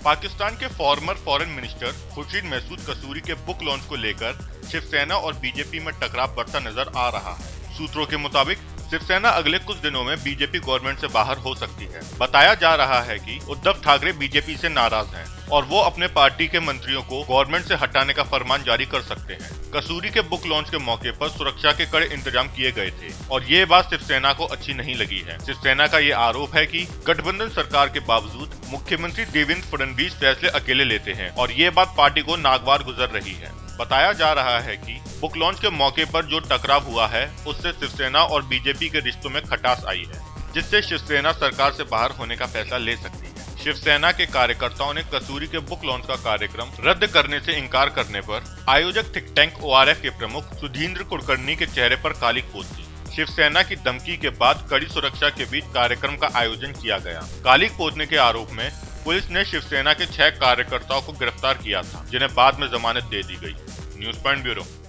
पाकिस्तान के former foreign minister Khurshid Kasuri के book launch को लेकर शिवसेना और बीजेपी में टकराव बढ़ता नजर आ रहा है। सूत्रों के मुताबिक शिवसेना अगले कुछ दिनों में बीजेपी गवर्नमेंट से बाहर हो सकती है। बताया जा रहा है कि उद्धव ठाकरे बीजेपी से नाराज हैं और वो अपने पार्टी के मंत्रियों को गवर्नमेंट से हटाने का फरमान जारी कर सकते हैं। कसूरी के बुक लॉन्च के मौके पर सुरक्षा के कड़े इंतजाम किए गए थे और ये बात शिवसेना को अच्छी नहीं लगी है। शिवसेना का ये आरोप है कि गठबंधन सरकार के बावजूद मुख्यमंत्री देवेंद्र फडणवीस फैसले अकेले लेते हैं और ये बात पार्टी को नागवार गुजर रही है। बताया जा रहा है कि बुक लॉन्च के मौके पर जो टकराव हुआ है उससे शिवसेना और बीजेपी के रिश्तों में खटास आई है, जिससे शिवसेना सरकार से बाहर होने का फैसला ले सकती है। शिवसेना के कार्यकर्ताओं ने कसूरी के बुक लॉन्च का कार्यक्रम रद्द करने से इनकार करने पर आयोजक थिंक टैंक ORF के प्रमुख सुधींद्र कुलकर्णी के चेहरे पर काली पोत दी। शिवसेना की धमकी के बाद कड़ी सुरक्षा के बीच कार्यक्रम का आयोजन किया गया। काली पोतने के आरोप में पुलिस ने शिवसेना के 6 कार्यकर्ताओं को गिरफ्तार किया था, जिन्हें बाद में जमानत दे दी गई। News point bureau.